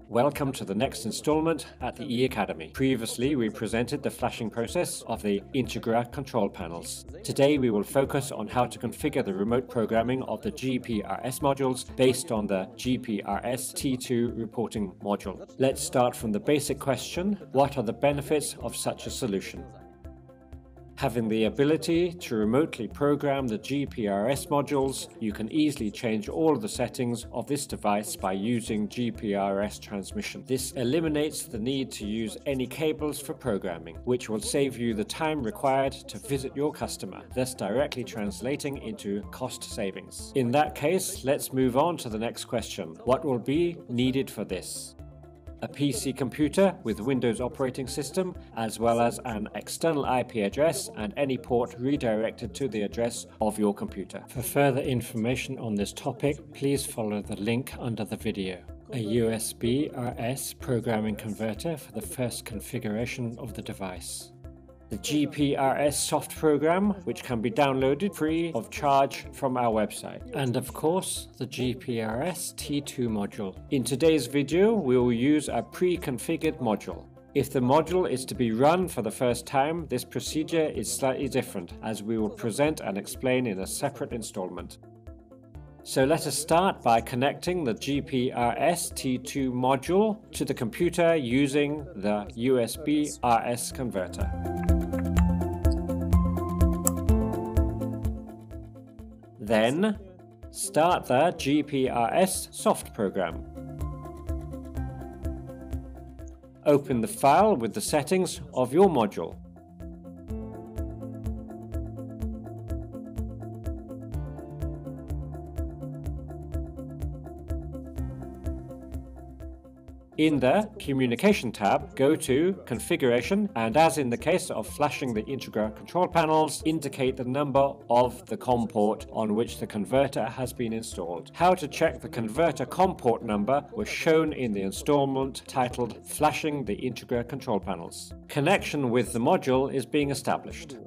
Welcome to the next installment at the E-Academy. Previously, we presented the flashing process of the Integra control panels. Today, we will focus on how to configure the remote programming of the GPRS modules based on the GPRS T2 reporting module. Let's start from the basic question: what are the benefits of such a solution? Having the ability to remotely program the GPRS modules, you can easily change all of the settings of this device by using GPRS transmission. This eliminates the need to use any cables for programming, which will save you the time required to visit your customer, thus directly translating into cost savings. In that case, let's move on to the next question. What will be needed for this? A PC computer with Windows operating system, as well as an external IP address and any port redirected to the address of your computer. For further information on this topic, please follow the link under the video. A USB-RS programming converter for the first configuration of the device. The GPRS soft program, which can be downloaded free of charge from our website. And of course, the GPRS T2 module. In today's video, we will use a pre-configured module. If the module is to be run for the first time, this procedure is slightly different, as we will present and explain in a separate installment. So let us start by connecting the GPRS T2 module to the computer using the USB-RS converter. Then, start the GPRS soft program. Open the file with the settings of your module. In the Communication tab, go to Configuration, and as in the case of flashing the Integra control panels, indicate the number of the COM port on which the converter has been installed. How to check the converter COM port number was shown in the installment titled Flashing the Integra control panels. Connection with the module is being established.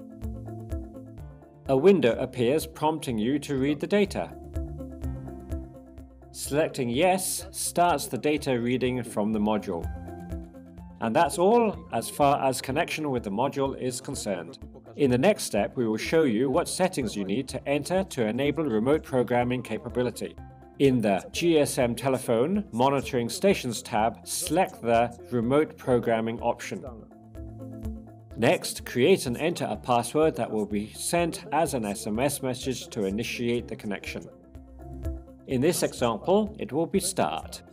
A window appears prompting you to read the data. Selecting Yes starts the data reading from the module. And that's all as far as connection with the module is concerned. In the next step, we will show you what settings you need to enter to enable remote programming capability. In the GSM Telephone Monitoring Stations tab, select the Remote Programming option. Next, create and enter a password that will be sent as an SMS message to initiate the connection. In this example, it will be Start.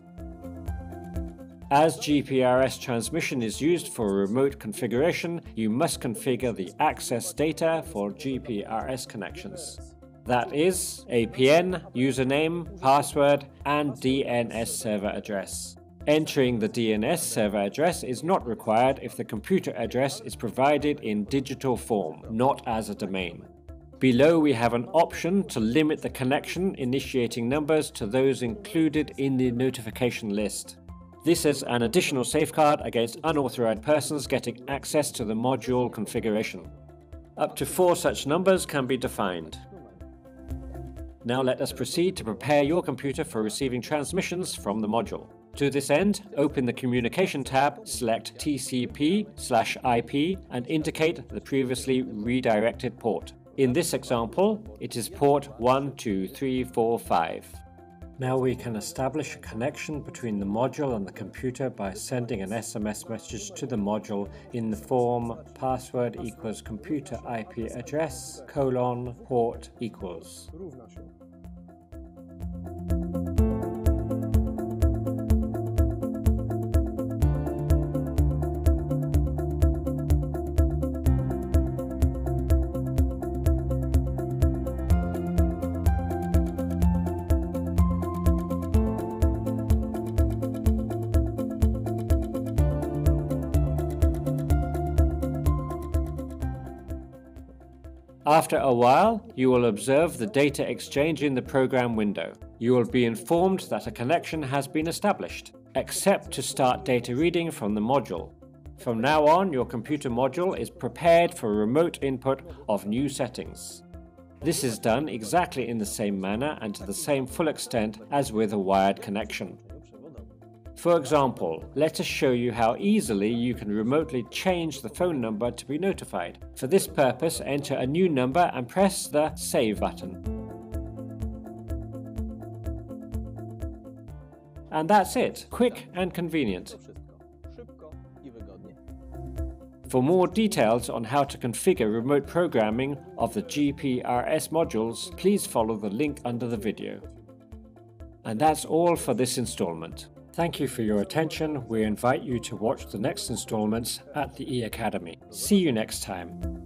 As GPRS transmission is used for remote configuration, you must configure the access data for GPRS connections. That is APN, username, password, and DNS server address. Entering the DNS server address is not required if the computer address is provided in digital form, not as a domain. Below we have an option to limit the connection initiating numbers to those included in the notification list. This is an additional safeguard against unauthorized persons getting access to the module configuration. Up to 4 such numbers can be defined. Now let us proceed to prepare your computer for receiving transmissions from the module. To this end, open the Communication tab, select TCP/IP and indicate the previously redirected port. In this example, it is port 12345. Now we can establish a connection between the module and the computer by sending an SMS message to the module in the form password equals computer IP address : port equals. After a while, you will observe the data exchange in the program window. You will be informed that a connection has been established. Accept to start data reading from the module. From now on, your computer module is prepared for remote input of new settings. This is done exactly in the same manner and to the same full extent as with a wired connection. For example, let us show you how easily you can remotely change the phone number to be notified. For this purpose, enter a new number and press the Save button. And that's it, quick and convenient. For more details on how to configure remote programming of the GPRS modules, please follow the link under the video. And that's all for this installment. Thank you for your attention. We invite you to watch the next installments at the E Academy. See you next time.